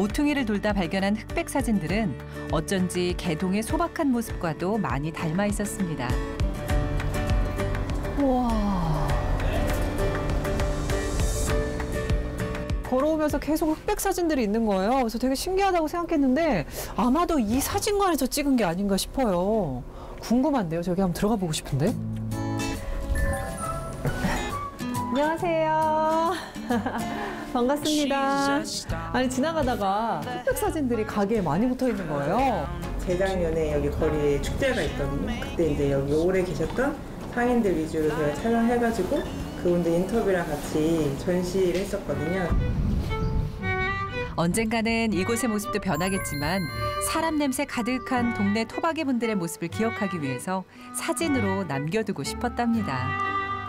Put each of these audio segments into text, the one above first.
모퉁이를 돌다 발견한 흑백 사진들은 어쩐지 개동의 소박한 모습과도 많이 닮아 있었습니다. 우와. 걸어오면서 계속 흑백 사진들이 있는 거예요. 그래서 되게 신기하다고 생각했는데 아마도 이 사진관에서 찍은 게 아닌가 싶어요. 궁금한데요. 저기 한번 들어가 보고 싶은데. 안녕하세요. 반갑습니다. 아니 지나가다가 흑백 사진들이 가게에 많이 붙어 있는 거예요. 재작년에 여기 거리에 축제가 있거든요. 그때 이제 여기 오래 계셨던 상인들 위주로 제가 촬영해가지고 그분들 인터뷰랑 같이 전시를 했었거든요. 언젠가는 이곳의 모습도 변하겠지만 사람 냄새 가득한 동네 토박이 분들의 모습을 기억하기 위해서 사진으로 남겨두고 싶었답니다.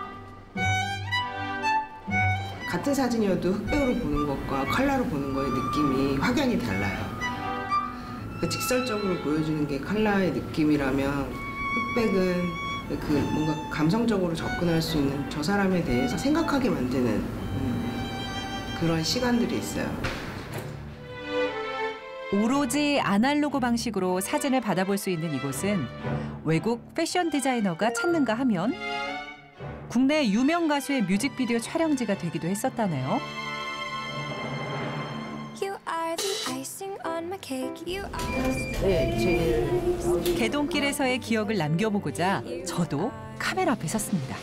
같은 사진이어도 흑백으로 보는 것과 컬러로 보는 거의 느낌이 확연히 달라요. 그러니까 직설적으로 보여주는 게 컬러의 느낌이라면 흑백은 그 뭔가 감성적으로 접근할 수 있는 저 사람에 대해서 생각하게 만드는 그런 시간들이 있어요. 오로지 아날로그 방식으로 사진을 받아볼 수 있는 이곳은 외국 패션 디자이너가 찾는가 하면 국내 유명 가수의 뮤직비디오 촬영지가 되기도 했었다네요. 개동길에서의 기억을 남겨보고자 저도 카메라 앞에 섰습니다.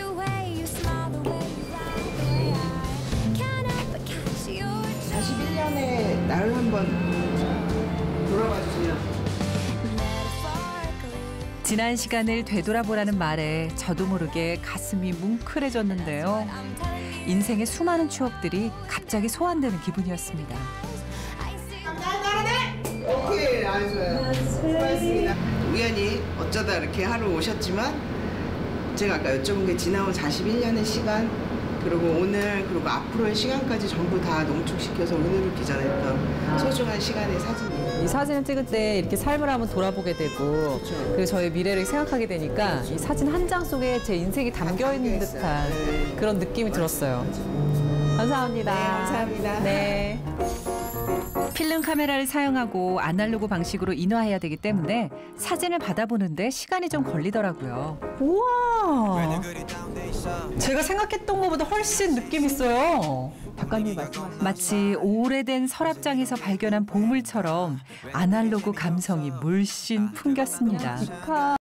41년에 나를 한번 돌아봐 주세요. 지난 시간을 되돌아보라는 말에 저도 모르게 가슴이 뭉클해졌는데요. 인생의 수많은 추억들이 갑자기 소환되는 기분이었습니다. 오케이, 아주 좋아요. 수고하셨습니다. 우연히 어쩌다 이렇게 하러 오셨지만 제가 아까 여쭤본 게 지나온 41년의 시간 그리고 오늘 그리고 앞으로의 시간까지 전부 다 농축시켜서 오늘을 빚어냈던 소중한 시간의 사진이에요. 이 사진을 찍을 때 이렇게 삶을 한번 돌아보게 되고 그리고 저의 미래를 생각하게 되니까 이 사진 한 장 속에 제 인생이 담겨 있는 듯한 그런 느낌이 들었어요. 감사합니다. 네, 감사합니다. 네. 필름 카메라를 사용하고 아날로그 방식으로 인화해야 되기 때문에 사진을 받아보는데 시간이 좀 걸리더라고요. 우와. 제가 생각했던 것보다 훨씬 느낌 있어요. 작가님 말씀하신 마치 오래된 서랍장에서 발견한 보물처럼 아날로그 감성이 물씬 풍겼습니다.